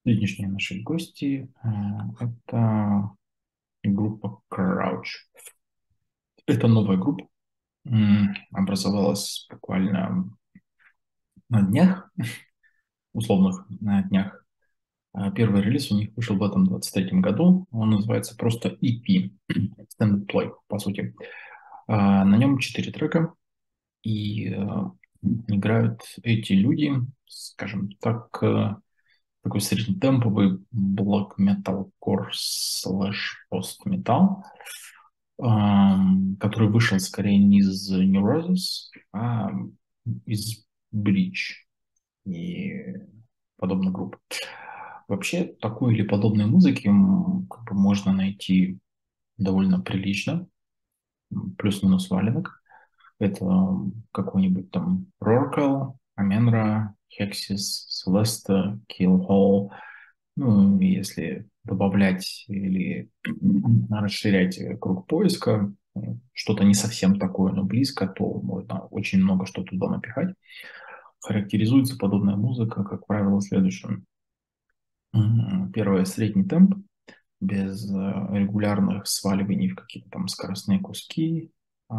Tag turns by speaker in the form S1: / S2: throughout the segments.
S1: Сегодняшние наши гости это группа Crouch. Это новая группа, образовалась буквально на днях, условных на днях. Первый релиз у них вышел в этом 23-м году. Он называется просто EP, Extended Play, по сути. На нем 4 трека, и играют эти люди, скажем так, такой среднетемповый блок metalcore слэш пост-метал, который вышел скорее не из Neurosis, а из Bleach и подобных групп. Вообще, такой или подобной музыки как бы можно найти довольно прилично, плюс-минус валенок. Это какой-нибудь там Rorcal, Amenra, Hexis, Celesta, Killhole. Ну, и если добавлять или расширять круг поиска, что-то не совсем такое, но близко, то можно очень много что туда напихать. Характеризуется подобная музыка, как правило, следующим. Первое — средний темп, без регулярных сваливаний в какие-то там скоростные куски,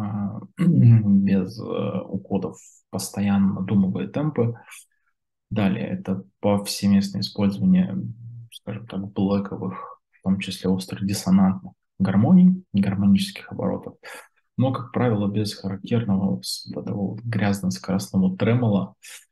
S1: без уходов в постоянно надумывые темпы. Далее это повсеместное использование, скажем так, блэковых, в том числе острых диссонантных гармоний, гармонических оборотов, но, как правило, без характерного вот этого вот грязно-скоростного тремола,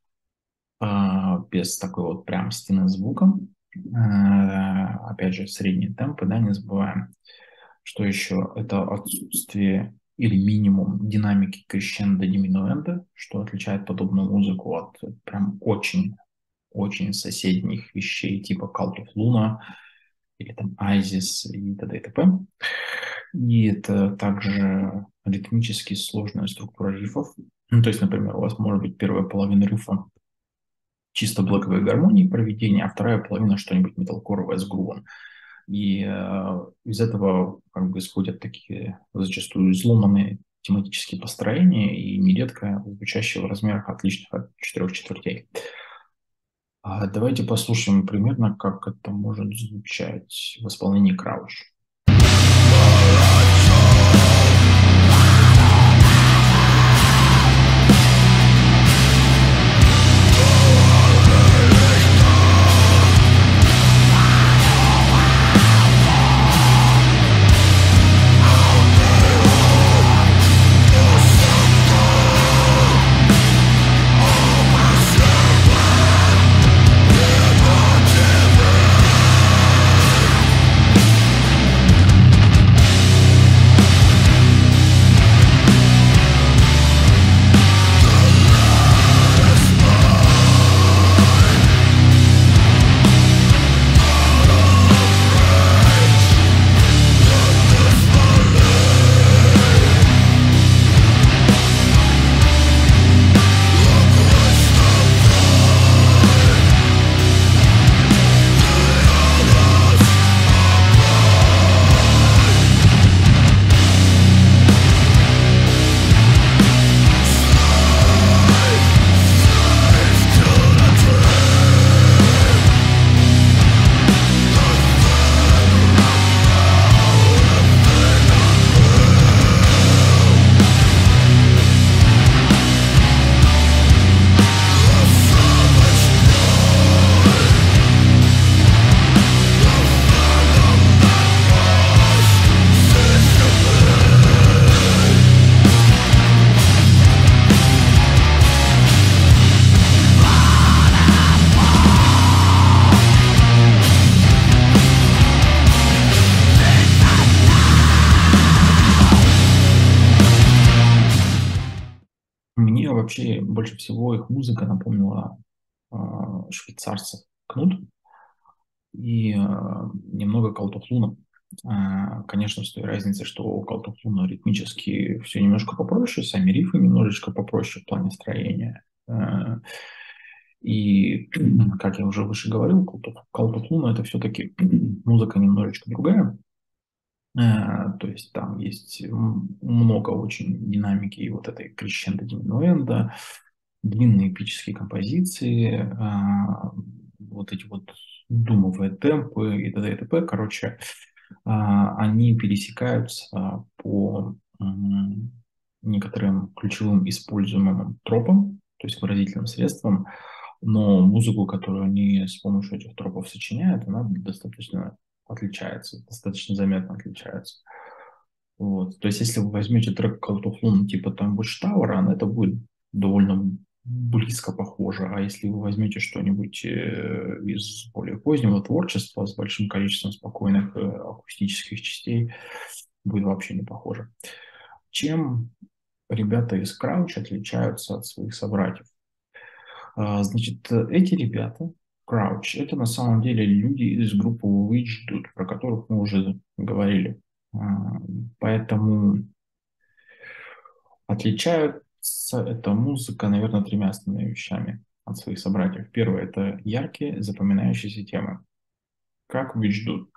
S1: без такой вот прям стены звука. Опять же, средние темпы, да, не забываем. Что еще? Это отсутствие или минимум динамики крещендо диминуэнда, что отличает подобную музыку от прям очень соседних вещей типа Cult of Luna или там Isis и т.д. и т.п. И это также ритмически сложная структура рифов. Ну, то есть, например, у вас может быть первая половина рифа чисто блоковые гармонии проведения, а вторая половина что-нибудь металкоровое с грувом. И из этого как бы исходят такие зачастую изломанные тематические построения и нередко звучащие в размерах отличных от 4/4. Давайте послушаем примерно, как это может звучать в исполнении Крауч. Мне вообще больше всего их музыка напомнила швейцарцев Кнут и немного Cult of Luna. Конечно, с той разницей, что у Cult of Luna ритмически все немножко попроще, сами рифы немножечко попроще в плане строения. И, как я уже выше говорил, Cult of Luna — это все-таки музыка немножечко другая. То есть там есть много очень динамики и вот этой крещендо диминуэнда, длинные эпические композиции, вот эти вот думовые темпы и т.д. и т.п. Короче, они пересекаются по некоторым ключевым используемым тропам, то есть выразительным средствам, но музыку, которую они с помощью этих тропов сочиняют, она достаточно отличается, достаточно заметно отличается. Вот. То есть, если вы возьмете трек Cult of Luna типа там Watchtower, это будет довольно близко похоже. А если вы возьмете что-нибудь из более позднего творчества с большим количеством спокойных акустических частей, будет вообще не похоже. Чем ребята из Crouch отличаются от своих собратьев? Значит, эти ребята, Crouch, это на самом деле люди из группы Witch Dude, про которых мы уже говорили. Поэтому отличается эта музыка, наверное, тремя основными вещами от своих собратьев. Первое – это яркие, запоминающиеся темы, как Witch Dude.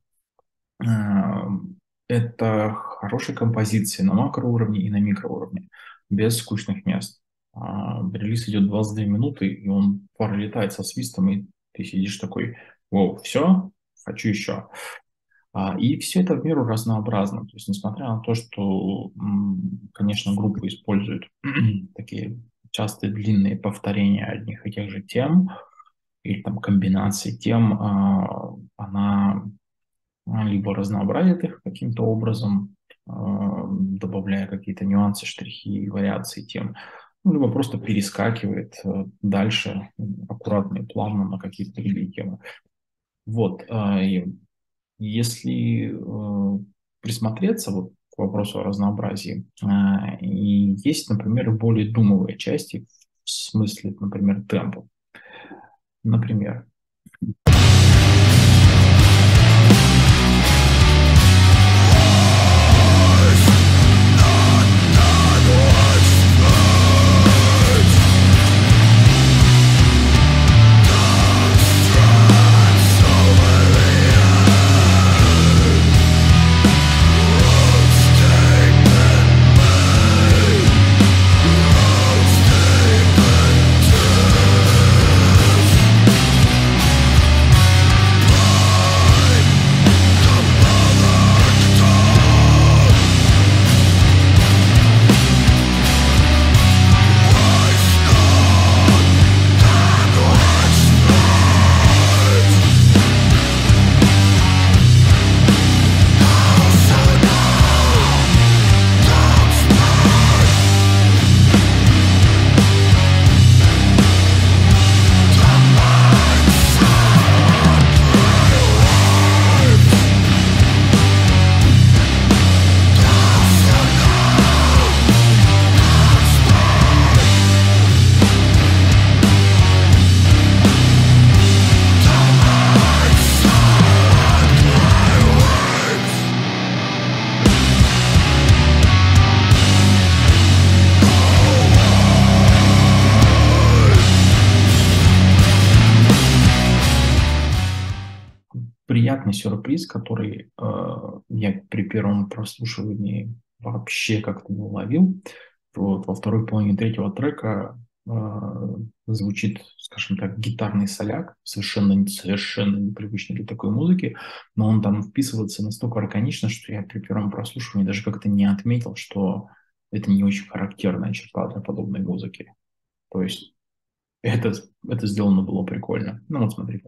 S1: Это хорошие композиции на макроуровне и на микроуровне, без скучных мест. Релиз идет 22 минуты, и он пролетает со свистом, и ты сидишь такой: «Воу, все, хочу еще». И все это в меру разнообразно. То есть, несмотря на то, что, конечно, группа использует такие частые длинные повторения одних и тех же тем, или там комбинации тем, она либо разнообразит их каким-то образом, добавляя какие-то нюансы, штрихи, вариации тем, либо просто перескакивает дальше аккуратно и плавно на какие-то другие темы. Вот. И если присмотреться вот к вопросу о разнообразии, и есть, например, более думовые части, в смысле, например, темпа. Например, приятный сюрприз, который я при первом прослушивании вообще как-то не уловил. Вот, во второй половине третьего трека звучит, скажем так, гитарный соляк, совершенно непривычный для такой музыки, но он там вписывается настолько органично, что я при первом прослушивании даже как-то не отметил, что это не очень характерная черта для подобной музыки. То есть это сделано было прикольно. Ну вот смотрите.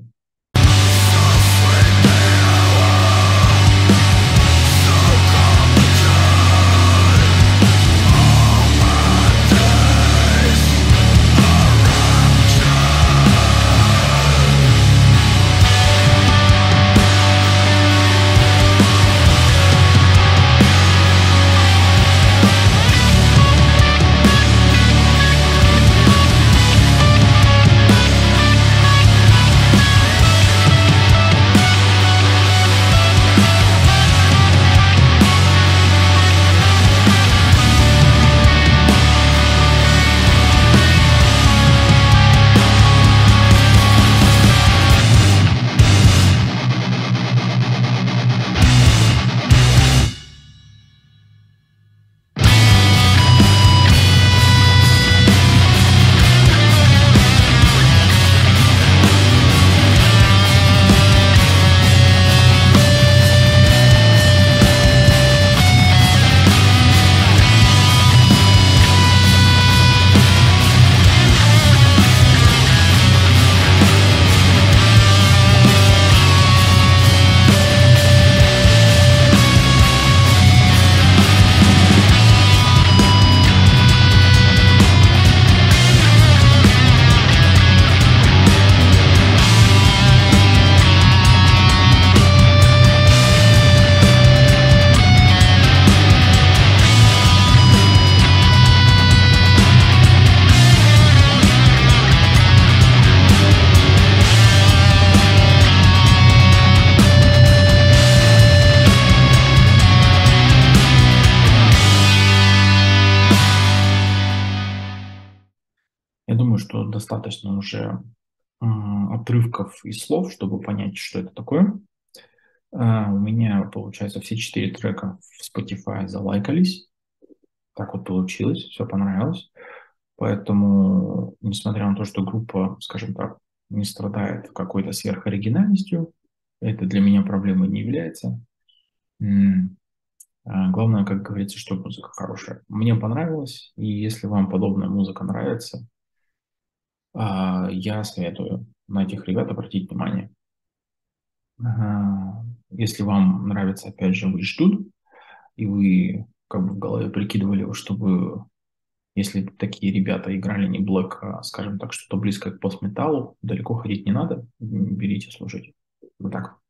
S1: достаточно уже отрывков и слов, чтобы понять, что это такое. У меня, получается, все 4 трека в Spotify залайкались. Так вот получилось, все понравилось. Поэтому, несмотря на то, что группа, скажем так, не страдает какой-то сверхоригинальностью, это для меня проблемой не является. Главное, как говорится, что музыка хорошая. Мне понравилось, и если вам подобная музыка нравится, я советую на этих ребят обратить внимание. Если вам нравится, опять же, Wish Dude, и вы как бы в голове прикидывали, чтобы, если такие ребята играли не блэк, а, скажем так, что-то близкое к постметаллу, далеко ходить не надо, берите, слушайте. Вот так.